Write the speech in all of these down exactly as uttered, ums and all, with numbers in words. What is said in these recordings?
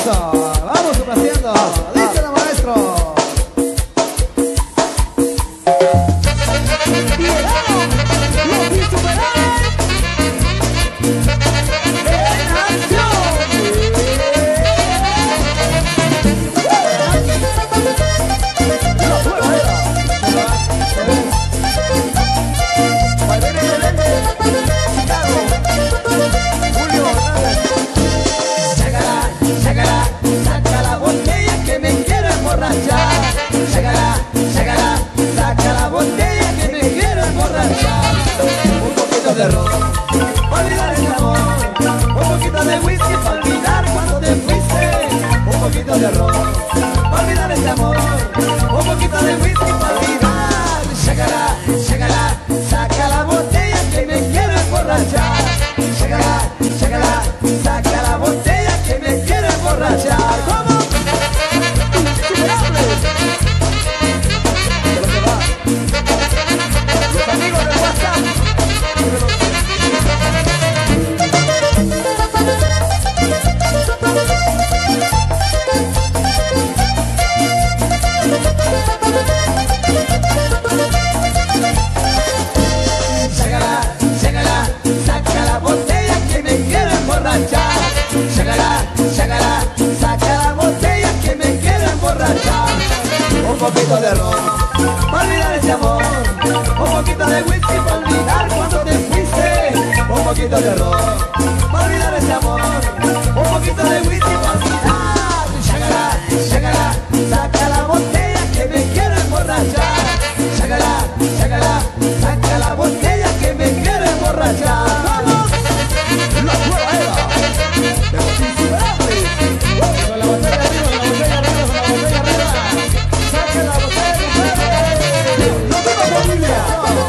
complaciendo, vamos complaciendo. Dice el maestro. De ron, para olvidar el amor, un poquito de whisky para olvidar cuando te fuiste, un poquito de ron, para olvidar el amor, un poquito de whisky para olvidar. Sácala, sácala, saca la botella que me quiero emborrachar. Sácala, sácala, saca la botella que me quiero emborrachar. ¿Cómo? Insuperables. De lo que va. Los amigos de WhatsApp. Sácala, sácala, saca la botella que me quiero emborrachar. Sácala, sácala, saca la botella que me quiero emborrachar. Un poquito de ron, para olvidar ese amor, un poquito de whisky para olvidar cuando te fuiste, un poquito de ron, para olvidar ese amor, un poquito de whisky para olvidar. Sácala, sácala, saca la botella que me quiero emborrachar. Sácala, sácala, saca la botella que me quiero emborrachar. ¡Vamos! La prueba era de los insuperables. Con la botella arriba, con la botella arriba, con la botella arriba. Saca la botella, mujeres. ¡No tengo familia!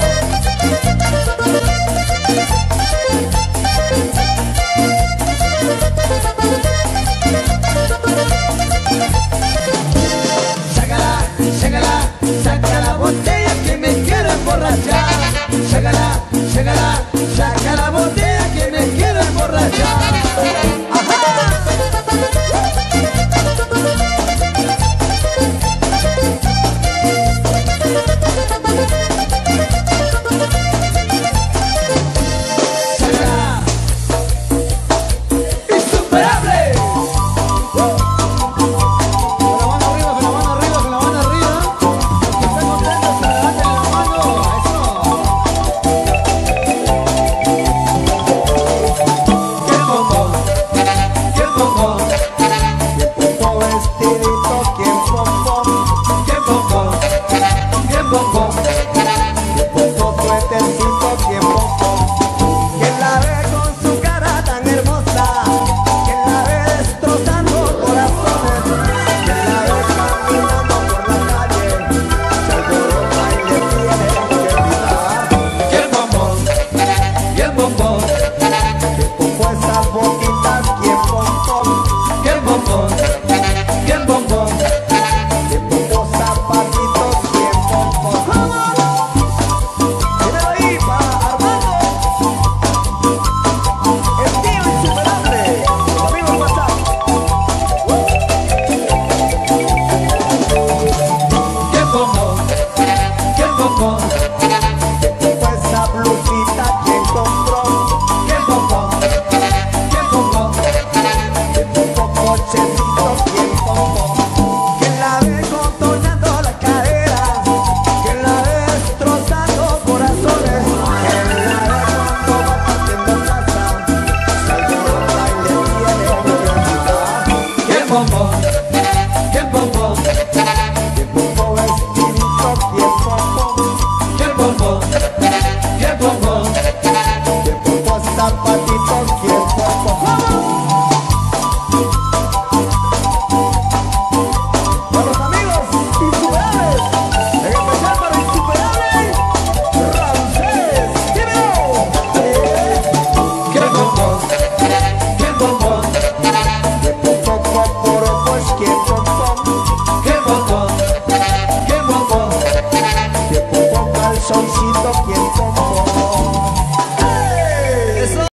Sácala, sácala, saca la botella que me quiero emborrachar. Sácala, sácala, saca la botella que me quiero emborrachar. Sácala. ¡Insuperable! Como